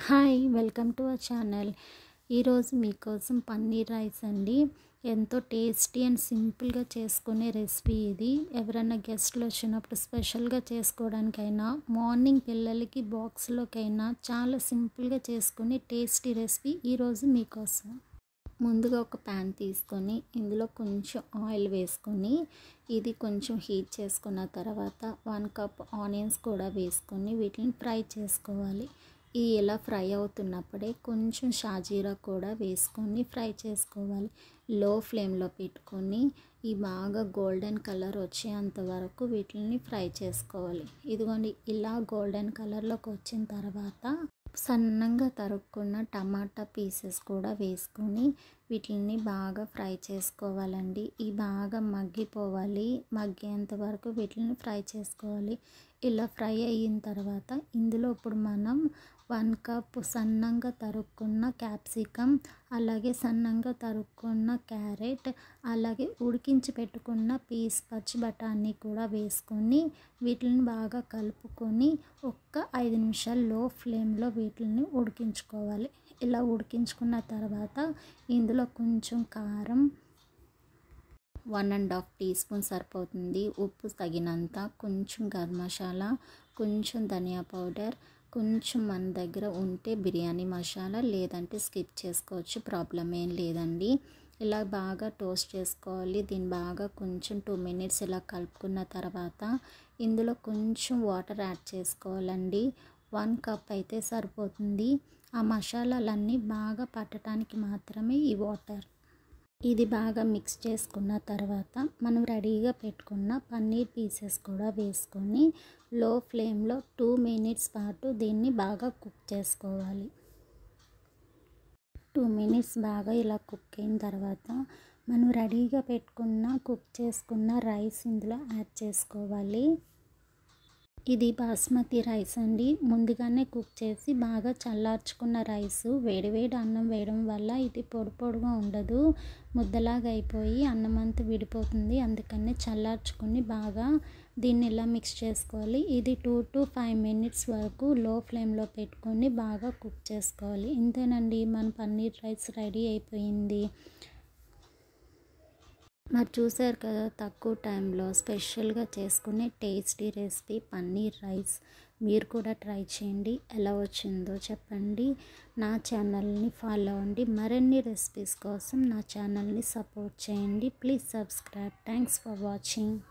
Hi welcome to our channel. ఈరోజు మీకోసం paneer rice అండి. ఎంతో టేస్టీ అండ్ సింపుల్గా చేసుకునే రెసిపీ ఇది. ఎవరైనా గెస్ట్లు వచ్చినప్పుడు స్పెషల్గా చేసుకోవడానికైనా, మార్నింగ్ పిల్లలకి బాక్స్లోకైనా చాలా సింపుల్గా చేసుకునే టేస్టీ రెసిపీ ఈరోజు మీకోసం. ముందుగా ఒక ప్యాన్ తీసుకొని ఇందులో కొంచెం ఆయిల్ వేసుకొని ఇది కొంచెం హీట్ చేసుకున్న తర్వాత 1 కప్ ఆనియన్స్ కూడా వేసుకొని వీటిని ఫ్రై చేసుకోవాలి. ఇలా ఫ్రై అవుతున్నప్పుడే కొంచెం షాజీరా కూడా వేసుకొని ఫ్రై చేసుకోవాలి. లో ఫ్లేమ్లో పెట్టుకొని ఈ బాగా గోల్డెన్ కలర్ వచ్చేంత వరకు వీటిని ఫ్రై చేసుకోవాలి. ఇదిగోండి, ఇలా గోల్డెన్ కలర్లోకి వచ్చిన తర్వాత సన్నంగా తరుక్కున్న టమాటా పీసెస్ కూడా వేసుకొని వీటిని బాగా ఫ్రై చేసుకోవాలండి. ఇవి బాగా మగ్గిపోవాలి. మగ్గేంత వరకు వీటిని ఫ్రై చేసుకోవాలి. ఇలా ఫ్రై అయిన తర్వాత ఇందులో ఇప్పుడు మనం 1 కప్ సన్నంగా తరుక్కున్న క్యాప్సికమ్, అలాగే సన్నంగా తరుక్కున్న క్యారెట్, అలాగే ఉడికించి పెట్టుకున్న పచ్చి బఠానీ కూడా వేసుకొని వీటిని బాగా కలుపుకొని ఒక్క 5 నిమిషాలు లో ఫ్లేమ్లో వీటిని ఉడికించుకోవాలి. ఇలా ఉడికించుకున్న తర్వాత ఇందులో కొంచెం కారం 1.5 టీ స్పూన్ సరిపోతుంది, ఉప్పు తగినంత, కొంచెం గరం మసాలా, కొంచెం ధనియా పౌడర్, కొంచెం మన దగ్గర ఉంటే బిర్యానీ మసాలా, లేదంటే స్కిప్ చేసుకోవచ్చు, ప్రాబ్లం ఏం లేదండి. ఇలా బాగా టోస్ట్ చేసుకోవాలి. దీన్ని బాగా కొంచెం 2 మినిట్స్ ఇలా కలుపుకున్న తర్వాత ఇందులో కొంచెం వాటర్ యాడ్ చేసుకోవాలండి. 1 కప్ అయితే సరిపోతుంది. ఆ మసాలాలన్నీ బాగా పట్టడానికి మాత్రమే ఈ వాటర్. ఇది బాగా మిక్స్ చేసుకున్న తర్వాత మనం రెడీగా పెట్టుకున్న పన్నీర్ పీసెస్ కూడా వేసుకొని లో ఫ్లేమ్లో 2 మినిట్స్ పాటు దీన్ని బాగా కుక్ చేసుకోవాలి. 2 మినిట్స్ బాగా ఇలా కుక్ అయిన తర్వాత మనం రెడీగా పెట్టుకున్న కుక్ చేసుకున్న రైస్ ఇందులో యాడ్ చేసుకోవాలి. ఇది బాస్మతి రైస్ అండి. ముందుగానే కుక్ చేసి బాగా చల్లార్చుకున్న రైస్. వేడివేడి అన్నం వేయడం వల్ల ఇది పొడిగా ఉండదు, ముద్దలాగా అయిపోయి అన్నం అంతా విడిపోతుంది. అందుకని చల్లార్చుకొని బాగా దీన్ని ఇలా మిక్స్ చేసుకోవాలి. ఇది 2 to 5 మినిట్స్ వరకు లో ఫ్లేమ్లో పెట్టుకొని బాగా కుక్ చేసుకోవాలి. ఇంతేనండి, మన పన్నీర్ రైస్ రెడీ అయిపోయింది. మరి చూసారు కదా, తక్కువ టైంలో స్పెషల్గా చేసుకునే టేస్టీ రెసిపీ పన్నీర్ రైస్. మీరు కూడా ట్రై చేయండి. ఎలా వచ్చిందో చెప్పండి. నా ఛానల్ని ఫాలో అవ్వండి. మరిన్ని రెసిపీస్ కోసం నా ఛానల్ని సపోర్ట్ చేయండి. Please subscribe. Thanks for watching.